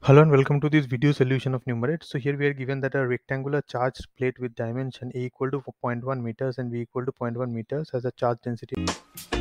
Hello and welcome to this video solution of Numerade. So here we are given that a rectangular charged plate with dimension A equal to 0.1 meters and B equal to 0.1 meters has a charge density